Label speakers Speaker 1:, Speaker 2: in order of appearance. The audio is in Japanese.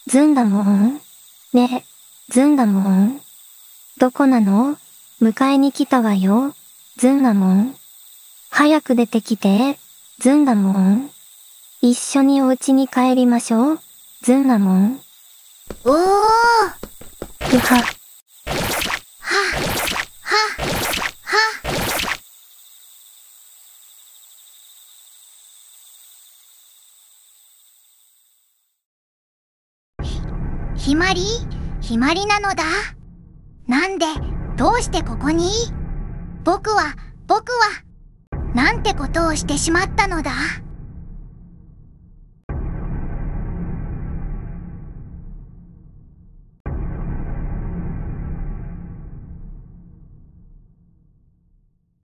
Speaker 1: ずんだもん。ねえ、ずんだもん。どこなの？迎えに来たわよ。ずんだもん。早く出てきて、ずんだもん。一緒にお家に帰りましょう、ずんだもん。
Speaker 2: おー。
Speaker 1: ふは。
Speaker 2: は、は、は。ひまり？ひまりなのだ。なんで、どうしてここに？僕は、なんてことをしてしまったのだ。